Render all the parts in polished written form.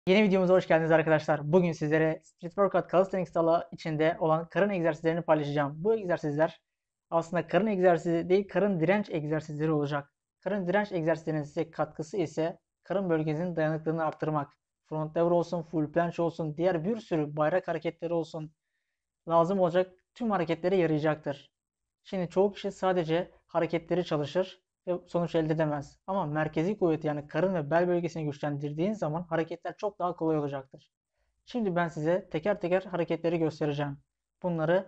Yeni videomuza hoş geldiniz arkadaşlar. Bugün sizlere Street Workout Calisthenics dalı içinde olan karın egzersizlerini paylaşacağım. Bu egzersizler aslında karın egzersizi değil, karın direnç egzersizleri olacak. Karın direnç egzersizlerinin size katkısı ise karın bölgenizin dayanıklılığını arttırmak. Front lever olsun, full planche olsun, diğer bir sürü bayrak hareketleri olsun, lazım olacak tüm hareketlere yarayacaktır. Şimdi çoğu kişi sadece hareketleri çalışır ve sonuç elde edemez. Ama merkezi kuvveti yani karın ve bel bölgesini güçlendirdiğin zaman hareketler çok daha kolay olacaktır. Şimdi ben size teker teker hareketleri göstereceğim. Bunları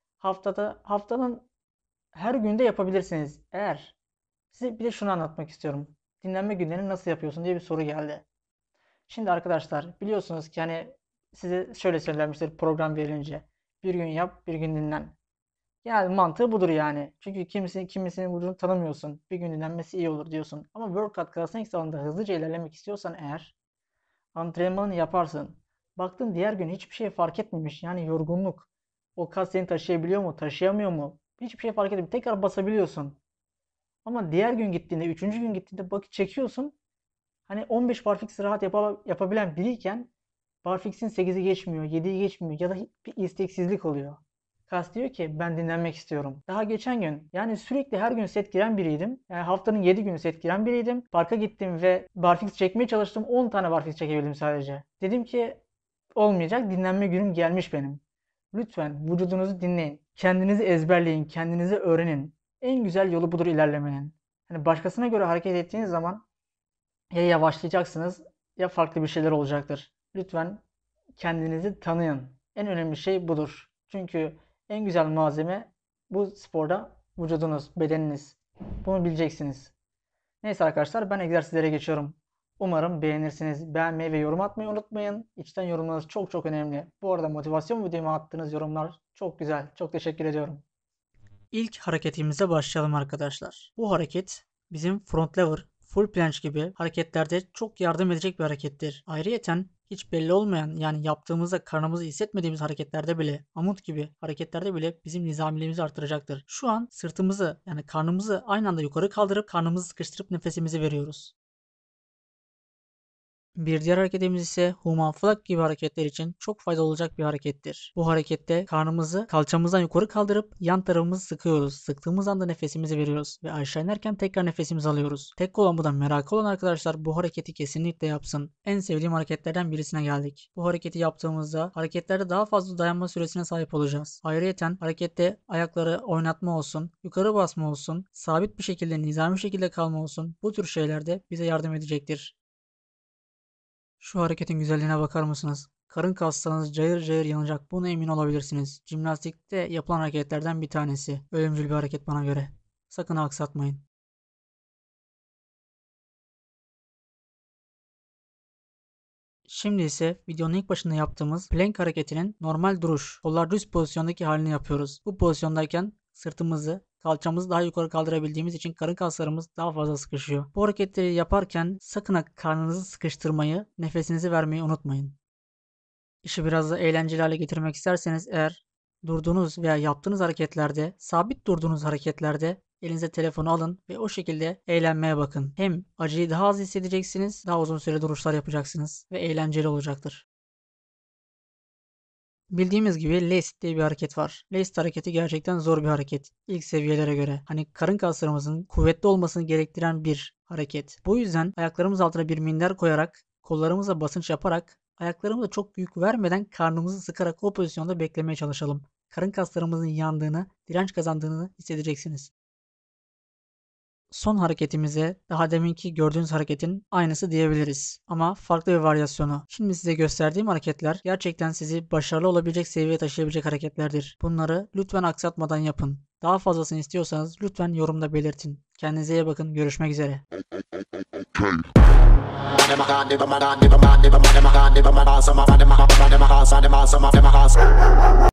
haftanın her günde yapabilirsiniz. Eğer size bir de şunu anlatmak istiyorum. Dinlenme günlerini nasıl yapıyorsun diye bir soru geldi. Şimdi arkadaşlar biliyorsunuz ki hani size şöyle söylenmiştir program verilince. Bir gün yap, bir gün dinlen. Yani mantığı budur yani. Çünkü kimisinin vücudunu tanımıyorsun. Bir gün dinlenmesi iyi olur diyorsun. Ama workout calisthenics alanında hızlıca ilerlemek istiyorsan eğer antrenmanını yaparsın. Baktın diğer gün hiçbir şey fark etmemiş. Yani yorgunluk. O kas seni taşıyabiliyor mu, taşıyamıyor mu? Hiçbir şey fark etmiyor. Tekrar basabiliyorsun. Ama diğer gün gittiğinde, üçüncü gün gittiğinde bak çekiyorsun. Hani 15 barfix rahat yapabilen biriyken barfix'in 8'i geçmiyor, 7'yi geçmiyor ya da bir isteksizlik oluyor. Kas diyor ki ben dinlenmek istiyorum. Daha geçen gün yani sürekli her gün set giren biriydim. Yani haftanın 7 günü set giren biriydim. Parka gittim ve barfix çekmeye çalıştım. 10 tane barfix çekebildim sadece. Dedim ki olmayacak, dinlenme günüm gelmiş benim. Lütfen vücudunuzu dinleyin. Kendinizi ezberleyin, kendinizi öğrenin. En güzel yolu budur ilerlemenin. Hani başkasına göre hareket ettiğiniz zaman ya yavaşlayacaksınız ya farklı bir şeyler olacaktır. Lütfen kendinizi tanıyın. En önemli şey budur. Çünkü en güzel malzeme bu sporda vücudunuz, bedeniniz. Bunu bileceksiniz. Neyse arkadaşlar ben egzersizlere geçiyorum. Umarım beğenirsiniz. Beğenmeyi ve yorum atmayı unutmayın. İçten yorumlarınız çok çok önemli. Bu arada motivasyon videoma attığınız yorumlar çok güzel. Çok teşekkür ediyorum. İlk hareketimize başlayalım arkadaşlar. Bu hareket bizim front lever, full planche gibi hareketlerde çok yardım edecek bir harekettir. Ayrıyeten hiç belli olmayan yani yaptığımızda karnımızı hissetmediğimiz hareketlerde bile amut gibi hareketlerde bile bizim nizamiliğimizi artıracaktır. Şu an sırtımızı yani karnımızı aynı anda yukarı kaldırıp karnımızı sıkıştırıp nefesimizi veriyoruz. Bir diğer hareketimiz ise human flag gibi hareketler için çok faydalı olacak bir harekettir. Bu harekette karnımızı kalçamızdan yukarı kaldırıp yan tarafımızı sıkıyoruz. Sıktığımız anda nefesimizi veriyoruz ve aşağı inerken tekrar nefesimizi alıyoruz. Tek kullanmadan merakı olan arkadaşlar bu hareketi kesinlikle yapsın. En sevdiğim hareketlerden birisine geldik. Bu hareketi yaptığımızda hareketlerde daha fazla dayanma süresine sahip olacağız. Ayrıyeten harekette ayakları oynatma olsun, yukarı basma olsun, sabit bir şekilde nizami şekilde kalma olsun bu tür şeylerde bize yardım edecektir. Şu hareketin güzelliğine bakar mısınız? Karın kaslarınız cayır cayır yanacak. Buna emin olabilirsiniz. Jimnastikte yapılan hareketlerden bir tanesi. Ölümcül bir hareket bana göre. Sakın aksatmayın. Şimdi ise videonun ilk başında yaptığımız plank hareketinin normal duruş, kollar düz pozisyondaki halini yapıyoruz. Bu pozisyondayken sırtımızı, kalçamızı daha yukarı kaldırabildiğimiz için karın kaslarımız daha fazla sıkışıyor. Bu hareketleri yaparken sakın ha karnınızı sıkıştırmayı, nefesinizi vermeyi unutmayın. İşi biraz da eğlenceli hale getirmek isterseniz eğer durduğunuz veya yaptığınız hareketlerde, sabit durduğunuz hareketlerde elinize telefonu alın ve o şekilde eğlenmeye bakın. Hem acıyı daha az hissedeceksiniz, daha uzun süre duruşlar yapacaksınız ve eğlenceli olacaktır. Bildiğimiz gibi Laced diye bir hareket var. Laced hareketi gerçekten zor bir hareket. İlk seviyelere göre. Hani karın kaslarımızın kuvvetli olmasını gerektiren bir hareket. Bu yüzden ayaklarımız altına bir minder koyarak, kollarımıza basınç yaparak, ayaklarımıza çok yük vermeden karnımızı sıkarak o pozisyonda beklemeye çalışalım. Karın kaslarımızın yandığını, direnç kazandığını hissedeceksiniz. Son hareketimize daha deminki gördüğünüz hareketin aynısı diyebiliriz. Ama farklı bir varyasyonu. Şimdi size gösterdiğim hareketler gerçekten sizi başarılı olabilecek seviyeye taşıyabilecek hareketlerdir. Bunları lütfen aksatmadan yapın. Daha fazlasını istiyorsanız lütfen yorumda belirtin. Kendinize iyi bakın. Görüşmek üzere.